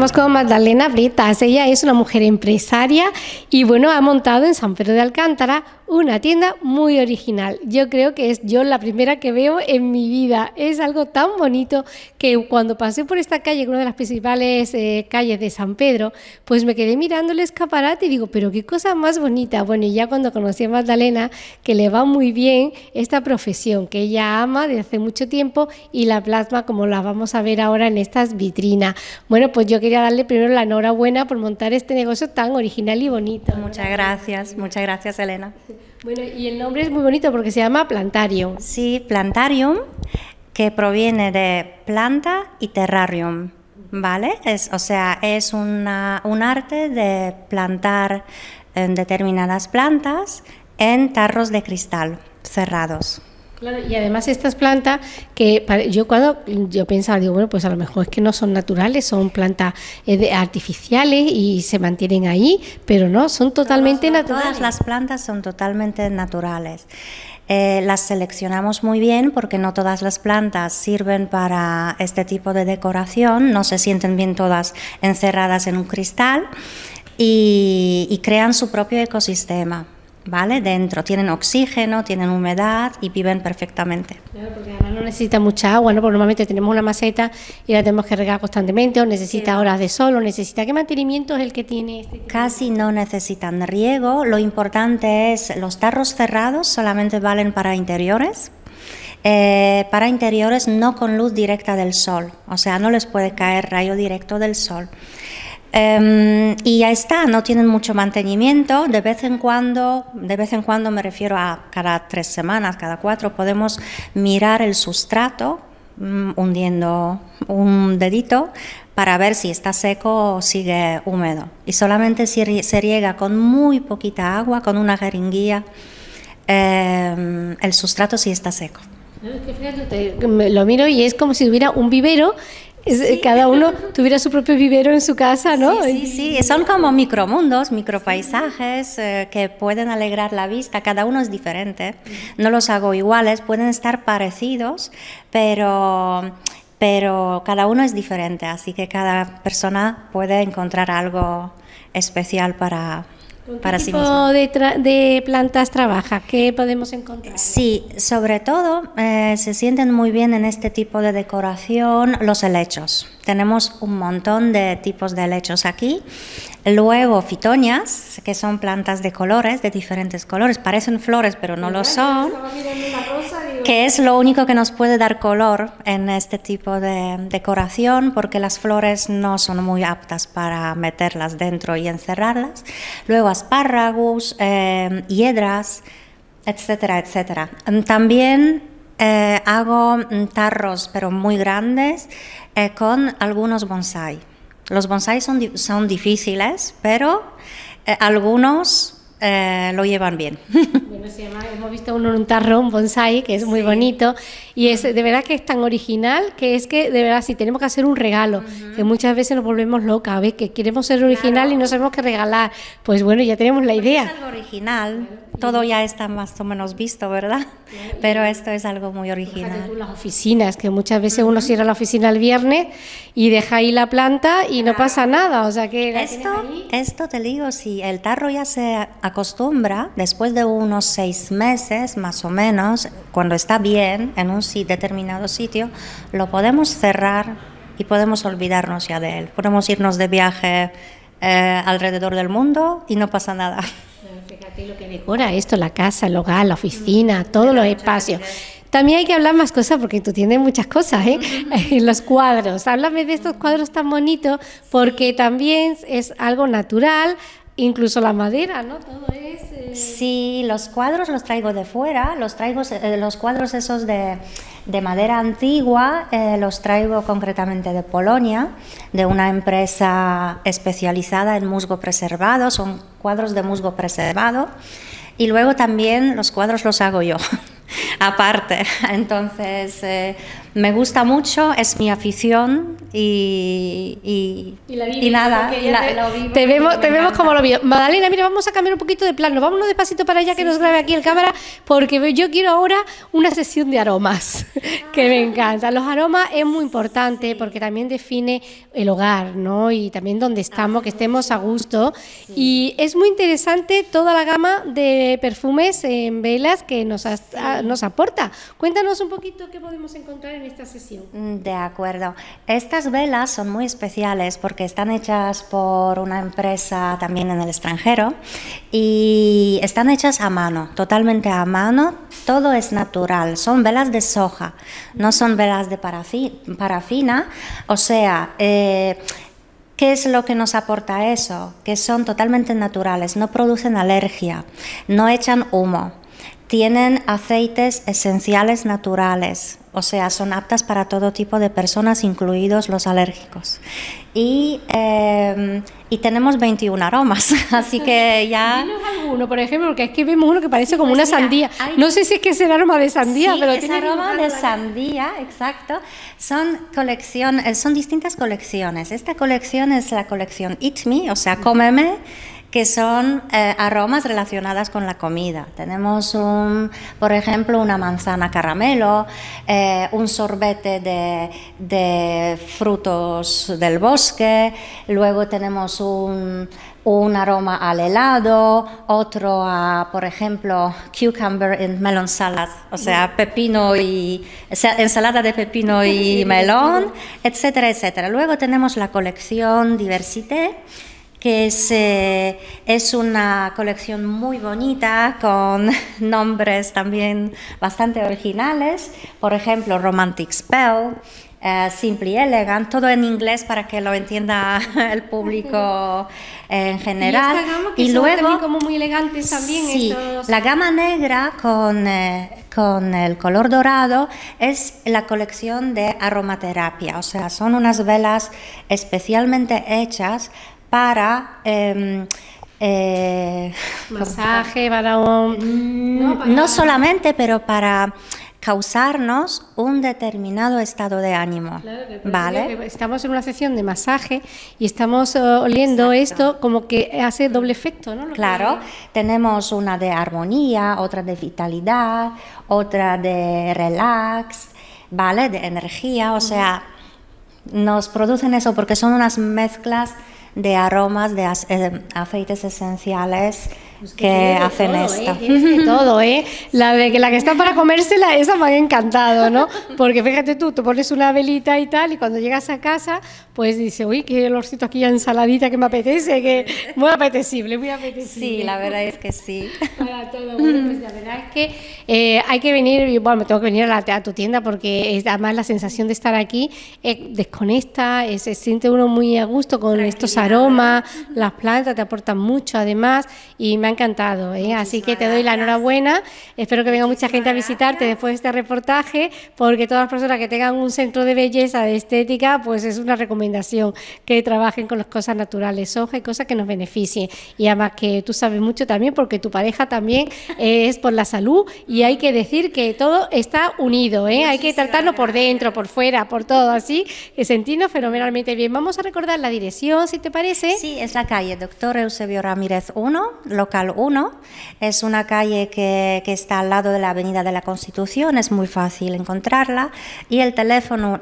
Estamos con Magdalena Bretas. Ella es una mujer empresaria y bueno, ha montado en San Pedro de Alcántara una tienda muy original. Yo creo que es yo la primera que veo en mi vida. Es algo tan bonito que cuando pasé por esta calle, una de las principales calles de San Pedro, pues me quedé mirando el escaparate y digo, pero qué cosa más bonita. Bueno, y ya cuando conocí a Magdalena, que le va muy bien esta profesión, que ella ama desde hace mucho tiempo y la plasma como la vamos a ver ahora en estas vitrinas. Bueno, pues yo quería darle primero la enhorabuena por montar este negocio tan original y bonito. Muchas gracias Elena. Bueno, y el nombre es muy bonito porque se llama Plantarium. Sí, Plantarium, que proviene de planta y terrarium, ¿vale? Es un arte de plantar determinadas plantas en tarros de cristal cerrados. Claro, y además estas plantas que yo pensaba, digo, bueno, pues a lo mejor es que no son naturales, son plantas artificiales y se mantienen ahí, pero no, son totalmente naturales. Todas las plantas son totalmente naturales. Las seleccionamos muy bien porque no todas las plantas sirven para este tipo de decoración, no se sienten bien todas encerradas en un cristal y crean su propio ecosistema. ¿Vale? Dentro tienen oxígeno, tienen humedad y viven perfectamente. Claro, porque además no necesita mucha agua, ¿no? Porque normalmente tenemos una maceta y la tenemos que regar constantemente, o necesita horas de sol, o necesita... ¿Qué mantenimiento es el que tiene este tipo? Casi no necesitan riego. Lo importante es, los tarros cerrados solamente valen para interiores. Para interiores no con luz directa del sol, o sea, no les puede caer rayo directo del sol. Y ya está, no tienen mucho mantenimiento, de vez en cuando me refiero a cada 3 semanas, cada 4, podemos mirar el sustrato hundiendo un dedito para ver si está seco o sigue húmedo. Y solamente se riega con muy poquita agua, con una jeringuilla, el sustrato si está seco. Fíjate, lo miro y es como si hubiera un vivero. Sí. Cada uno tuviera su propio vivero en su casa, ¿no? Sí, son como micromundos, micropaisajes que pueden alegrar la vista. Cada uno es diferente, no los hago iguales, pueden estar parecidos, pero cada uno es diferente, así que cada persona puede encontrar algo especial para sí mismo. ¿Qué tipo de plantas trabaja? ¿Qué podemos encontrar? Sí, sobre todo se sienten muy bien en este tipo de decoración los helechos. Tenemos un montón de tipos de helechos aquí. Luego fitonias, que son plantas de colores, de diferentes colores. Parecen flores, pero no lo son. Que es lo único que nos puede dar color en este tipo de decoración, porque las flores no son muy aptas para meterlas dentro y encerrarlas. Luego espárragos, hiedras, etcétera, etcétera. También hago tarros, pero muy grandes, con algunos bonsai. Los bonsai son difíciles, pero algunos lo llevan bien. Bueno, hemos visto un tarro, un bonsai, que es muy bonito, y es de verdad que es tan original que es que de verdad si tenemos que hacer un regalo, que muchas veces nos volvemos locas, ¿ves? Que queremos ser original y no sabemos qué regalar, pues bueno, ya tenemos la idea. Es algo original, todo ya está más o menos visto, ¿verdad? Pero esto es algo muy original. Fíjate tú, las oficinas, que muchas veces uno cierra la oficina el viernes y deja ahí la planta y no pasa nada, o sea que... Esto te digo, si el tarro ya se acostumbra, después de unos 6 meses más o menos, cuando está bien en un determinado sitio, lo podemos cerrar y podemos olvidarnos ya de él. Podemos irnos de viaje alrededor del mundo y no pasa nada. Fíjate lo que decora esto, la casa, el hogar, la oficina, todos los espacios. También hay que hablar más cosas porque tú tienes muchas cosas, ¿eh? Los cuadros, háblame de estos cuadros tan bonitos porque también es algo natural. Incluso la madera, ¿no? Todo es... Sí, los cuadros los traigo de fuera, los cuadros esos de madera antigua, los traigo concretamente de Polonia, de una empresa especializada en musgo preservado, son cuadros de musgo preservado, y luego también los cuadros los hago yo, aparte. Entonces, Me gusta mucho, es mi afición y nada, lo vivo. Te vemos como lo vivo. Magdalena, mira, vamos a cambiar un poquito de plano. Vámonos despacito para allá que nos grabe aquí el cámara, porque yo quiero ahora una sesión de aromas, que me encanta. Los aromas es muy importante porque también define el hogar, ¿no? Y también dónde estamos, que estemos a gusto. Y es muy interesante toda la gama de perfumes en velas que nos aporta. Cuéntanos un poquito qué podemos encontrar en esta sesión. De acuerdo. Estas velas son muy especiales porque están hechas por una empresa también en el extranjero y están hechas a mano, totalmente a mano. Todo es natural. Son velas de soja, no son velas de parafina. O sea, ¿qué es lo que nos aporta eso? Que son totalmente naturales, no producen alergia, no echan humo. Tienen aceites esenciales naturales, o sea, son aptas para todo tipo de personas, incluidos los alérgicos. Y tenemos 21 aromas, así que ya... Dinos alguno, por ejemplo, porque es que vemos uno que parece como una sandía. No sé si es que es el aroma de sandía, sí, pero es tiene aroma de sandía, exacto. Son distintas colecciones. Esta colección es la colección Eat Me, o sea, cómeme, que son aromas relacionadas con la comida. Tenemos, por ejemplo, una manzana caramelo, un sorbete de frutos del bosque, luego tenemos un aroma al helado, otro a, por ejemplo, cucumber and melon salad, o sea, ensalada de pepino y melón, etcétera, etcétera. Luego tenemos la colección Diversité, que es una colección muy bonita con nombres también bastante originales, por ejemplo Romantic Spell, Simply Elegant, todo en inglés para que lo entienda el público en general. Y esta gama que son luego también como muy elegantes también. Sí, la gama negra con el color dorado es la colección de aromaterapia, o sea, son unas velas especialmente hechas para masaje, para no solamente, pero para causarnos un determinado estado de ánimo. Claro, ¿vale? Estamos en una sesión de masaje y estamos oliendo esto como que hace doble efecto, ¿no? Claro, tenemos una de armonía, otra de vitalidad, otra de relax, ¿vale? De energía, o sea, nos producen eso porque son unas mezclas de aromas, de aceites esenciales que hacen todo, esto. Tienes de todo, ¿eh? La que está para comérsela, esa me ha encantado, ¿no? Porque fíjate tú pones una velita y tal, y cuando llegas a casa, pues dices, uy, qué olorcito aquí a ensaladita que me apetece, que muy apetecible, muy apetecible. Sí, la verdad es que sí. Para todo. Bueno, pues la verdad es que hay que venir, bueno, me tengo que venir a tu tienda porque además la sensación de estar aquí desconecta, se siente uno muy a gusto con estos aromas, las plantas te aportan mucho además y me ha encantado, así que te doy la enhorabuena, espero que venga mucha gente a visitarte después de este reportaje, porque todas las personas que tengan un centro de belleza, de estética, pues es una recomendación que trabajen con las cosas naturales, soja y cosas que nos beneficien, y además que tú sabes mucho también porque tu pareja también es por la salud y hay que decir que todo está unido, hay que tratarlo por dentro, por fuera, por todo, así que sentirnos fenomenalmente bien. Vamos a recordar la dirección, si te parece. Sí, es la calle Doctor Eusebio Ramírez 1, local 1, es una calle que está al lado de la Avenida de la Constitución, es muy fácil encontrarla, y el teléfono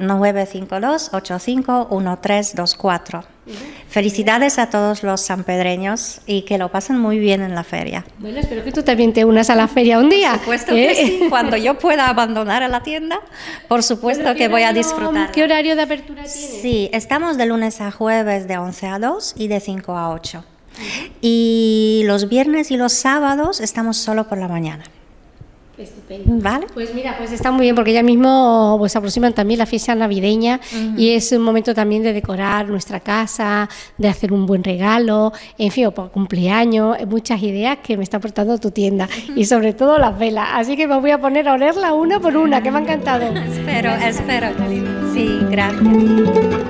952-851324. Felicidades a todos los sanpedreños y que lo pasen muy bien en la feria. Bueno, espero que tú también te unas a la feria un día. Por supuesto que sí, cuando yo pueda abandonar a la tienda, por supuesto que voy a disfrutar. ¿Qué horario de apertura tienes? Sí, estamos de lunes a jueves de 11 a 2 y de 5 a 8. Y los viernes y los sábados estamos solo por la mañana. Estupendo. ¿Vale? Pues mira, pues está muy bien porque ya mismo pues aproximan también la fiesta navideña y es un momento también de decorar nuestra casa, de hacer un buen regalo, en fin, o por cumpleaños, muchas ideas que me está aportando tu tienda y sobre todo las velas. Así que me voy a poner a olerla una por una, que me ha encantado. Espero. Sí, gracias.